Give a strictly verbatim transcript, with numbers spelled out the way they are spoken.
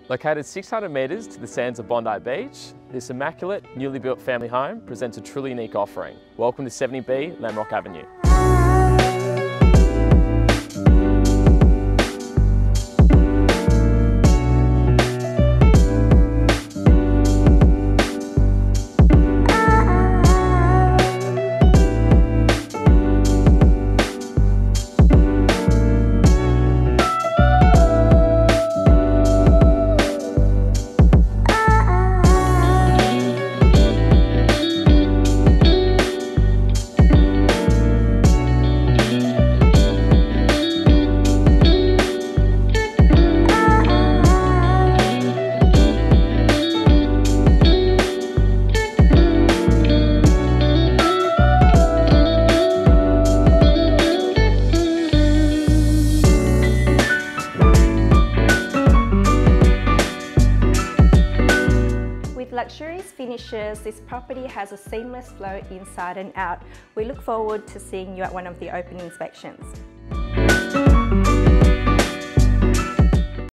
Located six hundred metres to the sands of Bondi Beach, this immaculate, newly built family home presents a truly unique offering. Welcome to seventy B Lamrock Avenue. Luxurious finishes, this property has a seamless flow inside and out. We look forward to seeing you at one of the open inspections.